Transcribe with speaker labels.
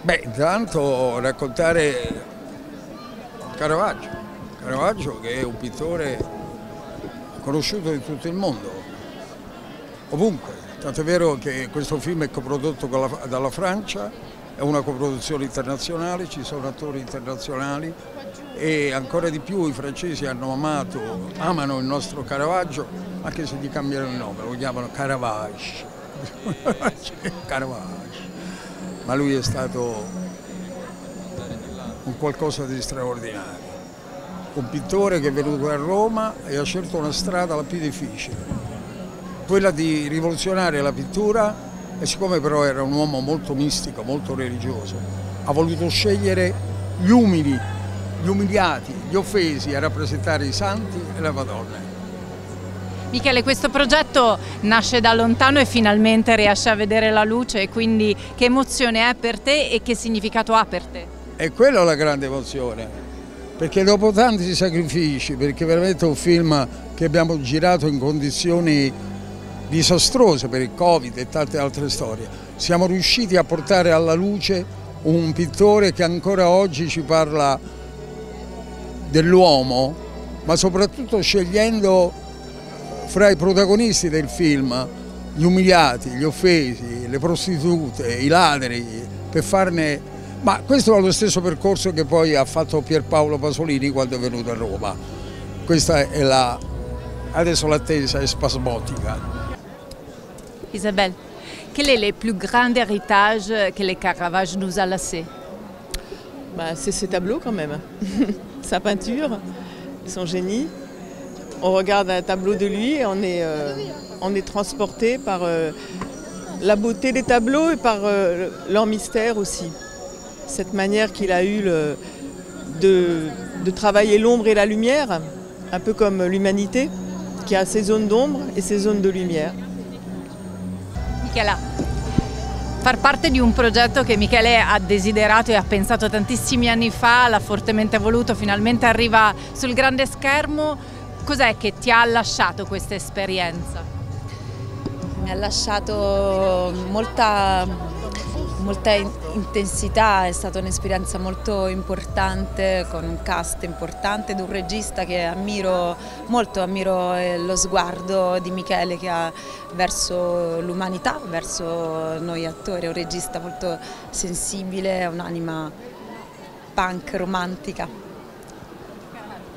Speaker 1: Beh, intanto raccontare Caravaggio, Caravaggio che è un pittore conosciuto in tutto il mondo, ovunque, tanto è vero che questo film è coprodotto dalla Francia, è una coproduzione internazionale, ci sono attori internazionali e ancora di più i francesi amano il nostro Caravaggio, anche se gli cambiano il nome, lo chiamano Caravage, Caravage. Ma lui è stato un qualcosa di straordinario, un pittore che è venuto a Roma e ha scelto una strada la più difficile, quella di rivoluzionare la pittura, e siccome però era un uomo molto mistico, molto religioso, ha voluto scegliere gli umili, gli umiliati, gli offesi a rappresentare i santi e le Madonne.
Speaker 2: Michele, questo progetto nasce da lontano e finalmente riesce a vedere la luce, e quindi che emozione è per te e che significato ha per te?
Speaker 1: E quella è la grande emozione, perché dopo tanti sacrifici, perché veramente è un film che abbiamo girato in condizioni disastrose per il Covid e tante altre storie, siamo riusciti a portare alla luce un pittore che ancora oggi ci parla dell'uomo, ma soprattutto scegliendo fra i protagonisti del film gli umiliati, gli offesi, le prostitute, i ladri, per farne... Ma questo è lo stesso percorso che poi ha fatto Pierpaolo Pasolini quando è venuto a Roma. Questa è adesso l'attesa è spasmodica.
Speaker 2: Isabelle, quel est le plus grand héritage que le Caravage nous a laissé?
Speaker 3: Bah, c'est ses tableaux quand même, sa peinture, son génie. On regarde un tableau de lui et on est transporté par la beauté des tableaux et par leur mystère aussi. Cette manière qu'il a eu de travailler l'ombre et la lumière, un peu comme l'humanité, qui a ses zones d'ombre et ses zones de lumière.
Speaker 2: Michela, far parte di un progetto che Michele ha desiderato e ha pensato tantissimi anni fa, l'ha fortemente voluto, finalmente arriva sul grande schermo. Cos'è che ti ha lasciato questa esperienza?
Speaker 4: Mi ha lasciato molta intensità, è stata un'esperienza molto importante, con un cast importante ed un regista che ammiro molto, ammiro lo sguardo di Michele che ha verso l'umanità, verso noi attori, è un regista molto sensibile, un'anima punk romantica.